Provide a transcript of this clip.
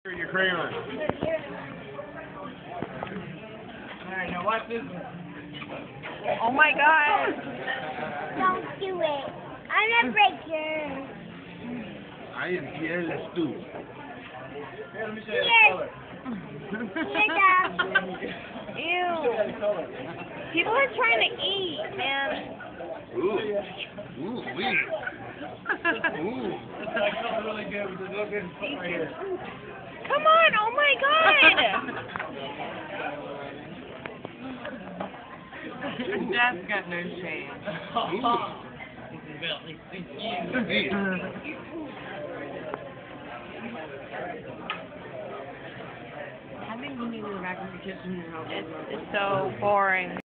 Your crayon. Alright, now watch this one. Oh my god. Don't do it. I'm a breaker. I am jealous too. Here, let me show you the color. Here, Dad. Ew. People are trying to eat, man. Ooh. Ooh, wee. Ooh. That color really good with the look at right here. Come on, oh my god. Dad's got no shame. I think we need to go back in the kitchen and help. It's so boring.